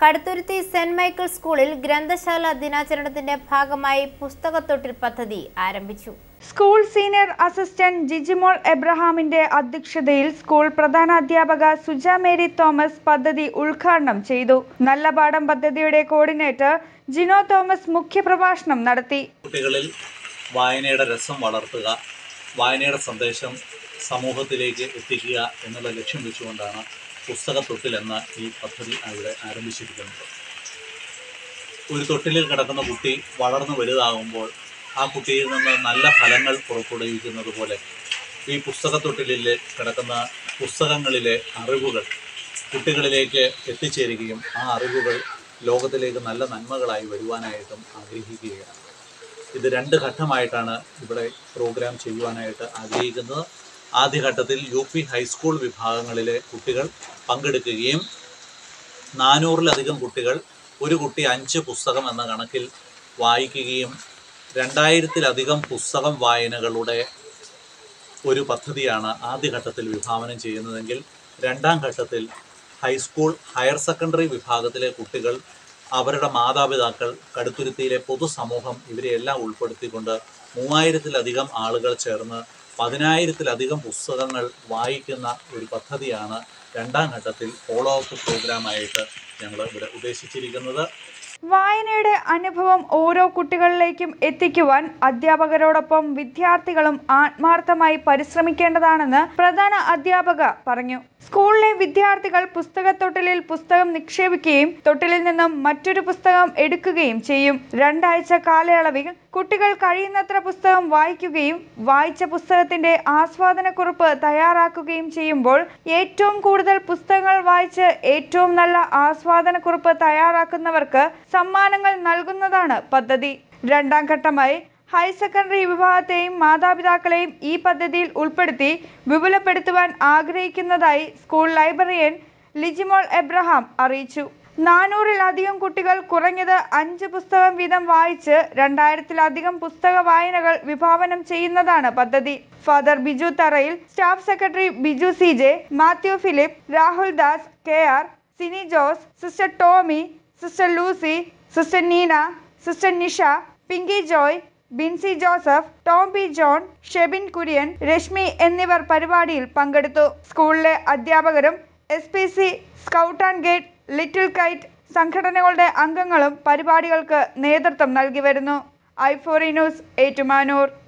Kaduthuruthy saint Michael സ്കൂളിൽ ഗ്രന്ഥശാല ദിനാചരണത്തിന്റെ ഭാഗമായി പുസ്തകത്തൊട്ടിൽ പദ്ധതി ആരംഭിച്ചു. സ്കൂൾ സീനിയർ അസിസ്റ്റന്റ് ജിജിമോൾ എബ്രഹാമിന്റെ അധ്യക്ഷതയിൽ സ്കൂൾ പ്രധാനാധ്യാപക സുജ മേരി തോമസ് പദ്ധതി ഉദ്ഘാടനം ചെയ്തു. നല്ല പാഠം പദ്ധതിയുടെ കോർഡിനേറ്റർ ജിനോ തോമസ് മുഖ്യപ്രഭാഷണം നടത്തി. കുട്ടികളിൽ വായനയുടെ രസം വളർത്തുക, വായനയുടെ സന്ദേശം സമൂഹത്തിലേക്ക് എത്തിക്കുക എന്നുള്ള ലക്ഷ്യം വെച്ചുകൊണ്ടാണ് പുസ്തകത്തൊട്ടിൽ എന്ന ഈ പദ്ധതി ഇവിടെ ആരംഭിച്ചിരിക്കുന്നത്. ഒരു തൊട്ടിലിൽ കിടക്കുന്ന കുട്ടി വളർന്നു വലുതാകുമ്പോൾ ആ കുട്ടിയിൽ നിന്ന് നല്ല ഫലങ്ങൾ പുറപ്പെടുവിക്കുന്നത് പോലെ ഈ പുസ്തകത്തൊട്ടിലിൽ കിടക്കുന്ന പുസ്തകങ്ങളിലെ അറിവുകൾ കുട്ടികളിലേക്ക് എത്തിച്ചേരുകയും ആ അറിവുകൾ ലോകത്തിലേക്ക് നല്ല നന്മകളായി വരുവാനായിട്ടും ആഗ്രഹിക്കുകയാണ്. ഇത് 2 ഘട്ടമായിട്ടാണ് ഇവിടെ പ്രോഗ്രാം ചെയ്യുവാനായിട്ട് ആഗ്രഹിക്കുന്നത്. ആദ്യഘട്ടത്തിൽ UP ഹൈസ്കൂൾ വിഭാഗങ്ങളിലെ കുട്ടികൾ പങ്കെടുക്കുകയും 400-ലധികം കുട്ടികൾ ഒരു കുട്ടി 5 പുസ്തകം എന്ന കണക്കിൽ വായിക്കുകയും 2000-ലധികം പുസ്തകം വായനകളുടെ ഒരു പദ്ധതിയാണ് ആദ്യഘട്ടത്തിൽ വിഭാവനം ചെയ്യുന്നതെങ്കിൽ, 2ാം ഘട്ടത്തിൽ ഹൈസ്കൂൾ ഹയർ സെക്കൻഡറി വിഭാഗത്തിലെ കുട്ടികൾ, അവരുടെ മാതാപിതാക്കൾ, കടുത്തുരുത്തിയിലെ പൊതുസമൂഹം ഇവരെയെല്ലാം ഉൾപ്പെടുത്തിക്കൊണ്ട് 3000-ലധികം ആളുകൾ ചേർന്ന് 10,000-ലധികം പുസ്തകങ്ങൾ വായിക്കുന്ന ഒരു പദ്ധതിയാണ് 2ാം ഘട്ടത്തിൽ ഫോളോ അപ്പ് പ്രോഗ്രാമായിട്ട് ഞങ്ങൾ ഇവിടെ ഉദ്ദേശിച്ചിരിക്കുന്നത്. വായനയുടെ അനുഭവം ഓരോ കുട്ടികളിലേക്കും എത്തിക്കുവാൻ അധ്യാപകരോടൊപ്പം വിദ്യാർത്ഥികളും ആത്മാർത്ഥമായി പരിശ്രമിക്കേണ്ടതാണെന്ന് പ്രധാന അധ്യാപക പറഞ്ഞു. സ്കൂളിലെ വിദ്യാർത്ഥികൾ പുസ്തകത്തൊട്ടിലിൽ പുസ്തകം നിക്ഷേപിക്കുകയും തൊട്ടിലിൽ നിന്നും മറ്റൊരു പുസ്തകം എടുക്കുകയും ചെയ്യും. 2 ആഴ്ച കാലയളവിൽ കുട്ടികൾ കഴിയുന്നത്ര പുസ്തകം വായിക്കുകയും വായിച്ച പുസ്തകത്തിന്റെ ആസ്വാദനക്കുറിപ്പ് തയ്യാറാക്കുകയും ചെയ്യുമ്പോൾ ഏറ്റവും കൂടുതൽ പുസ്തകങ്ങൾ വായിച്ച് ഏറ്റവും നല്ല ആസ്വാദനക്കുറിപ്പ് തയ്യാറാക്കുന്നവർക്ക് സമ്മാനങ്ങൾ നൽകുന്നതാണ് പദ്ധതി. 2ാം ഘട്ടമായി ഹയർ സെക്കൻഡറി വിഭാഗത്തെയും മാതാപിതാക്കളെയും ഈ പദ്ധതിയിൽ ഉൾപ്പെടുത്തി വിപുലപ്പെടുത്തുവാൻ ആഗ്രഹിക്കുന്നതായി സ്കൂൾ ലൈബ്രറിയൻ ലിജിമോൾ എബ്രഹാം അറിയിച്ചു. 400-ലധികം കുട്ടികൾ കുറഞ്ഞത് 5 പുസ്തകം വീതം വായിച്ച് 2000-ലധികം പുസ്തക വായനകൾ വിഭാവനം ചെയ്യുന്നതാണ് പദ്ധതി. Father Biju Tharayil, staff secretary Biju CJ, Mathew Philip, Rahul Das, KR, Sini Jose, sister Tomy, sister Lucy, sister Neena, sister Nisha, Pinky Joy, Binsy Joseph, Tom P John, Shebin Kurian, Reshmi എന്നിവർ പരിപാടിയിൽ പങ്കെടുത്തു. സ്കൂളിലെ അധ്യാപകരും SPC, scout and guide, little kite സംഘടനകളുടെ അംഗങ്ങളും പരിപാടികൾക്ക് നേതൃത്വം നൽകി വരുന്നു. i4 news, Ettumanoor.